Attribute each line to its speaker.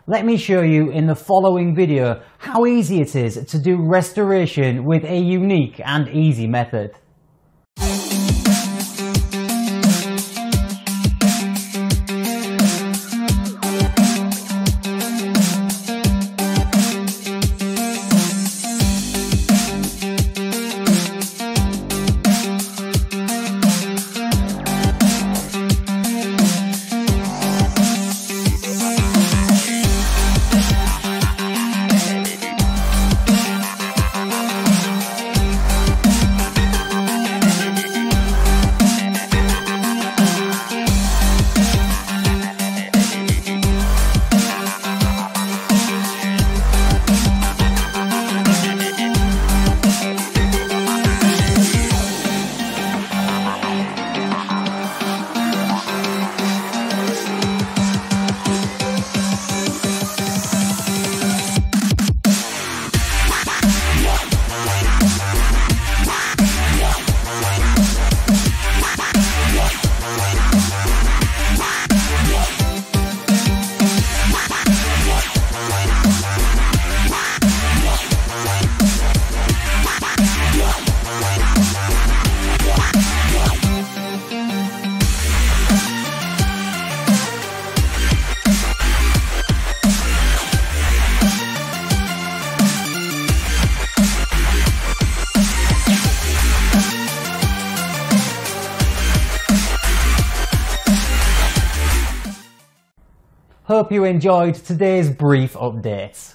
Speaker 1: Let me show you in the following video how easy it is to do restoration with a unique and easy method. Hope you enjoyed today's brief update.